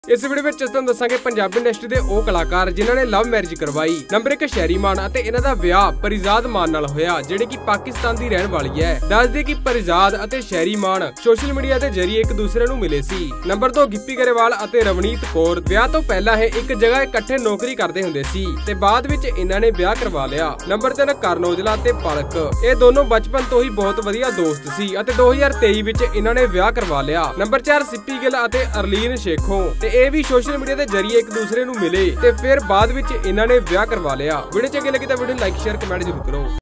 इस वीडियो में ਤੁਹਾਨੂੰ ਦੱਸਾਂਗੇ ਪੰਜਾਬੀ ਇੰਡਸਟਰੀ ਦੇ ਉਹ ਕਲਾਕਾਰ ਜਿਨ੍ਹਾਂ ਨੇ ਲਵ ਮੈਰਿਜ ਕਰਵਾਈ। ਨੰਬਰ 1 ਸ਼ੈਰੀ ਮਾਨ ਅਤੇ ਇਹਨਾਂ ਦਾ ਵਿਆਹ ਪਰਿਜ਼ਾਦ ਮਾਨ ਨਾਲ ਹੋਇਆ, ਜਿਹੜੇ ਕਿ ਪਾਕਿਸਤਾਨ ਦੀ ਰਹਿਣ ਵਾਲੀ ਹੈ। ਦੱਸਦੇ ਕਿ ਪਰਿਜ਼ਾਦ ਅਤੇ ਸ਼ੈਰੀ ਮਾਨ ਸੋਸ਼ਲ ਮੀਡੀਆ ਦੇ ਜ਼ਰੀਏ ਇੱਕ ਦੂਸਰੇ ਨੂੰ ਮਿਲੇ ਸੀ। ਨੰਬਰ 2 ਗਿੱਪੀ ਗਰੇਵਾਲ ਅਤੇ ਰਵਨੀਤ ਕੌਰ ਵਿਆਹ ਤੋਂ ਪਹਿਲਾਂ ਇਹ ਇੱਕ ਜਗ੍ਹਾ ਇਕੱਠੇ ਨੌਕਰੀ ਕਰਦੇ ਹੁੰਦੇ ਸੀ ਤੇ ਬਾਅਦ ਵਿੱਚ ਇਹਨਾਂ ਨੇ ਵਿਆਹ ਕਰਵਾ ਲਿਆ। ਨੰਬਰ 3 ਕਰਨ ਔਜਲਾ ਤੇ ਪਲਕ, ਇਹ ਦੋਨੋਂ ਬਚਪਨ ਤੋਂ ਹੀ ਬਹੁਤ ਵਧੀਆ ਦੋਸਤ ਸੀ ਅਤੇ 2023 ਵਿੱਚ ਇਹਨਾਂ ਨੇ ਵਿਆਹ ਕਰਵਾ ਲਿਆ। ਨੰਬਰ 4 ਸਿੱਪੀ ਗਿੱਲ ਅਤੇ ਅਰਲੀਨ ਸ਼ੇਖੋਂ, ਤੇ ਇਹ ਵੀ ਸੋਸ਼ਲ ਮੀਡੀਆ ਦੇ ਜ਼ਰੀਏ ਇੱਕ ਦੂਸਰੇ ਨੂੰ ਮਿਲੇ ਤੇ ਫਿਰ ਬਾਅਦ ਵਿੱਚ ਇਹਨਾਂ ਨੇ ਵਿਆਹ ਕਰਵਾ ਲਿਆ। ਵੀਡੀਓ ਚੰਗੀ ਲੱਗੀ ਤਾਂ ਵੀਡੀਓ ਨੂੰ ਲਾਈਕ ਸ਼ੇਅਰ ਕਮੈਂਟ ਜ਼ਰੂਰ ਕਰੋ।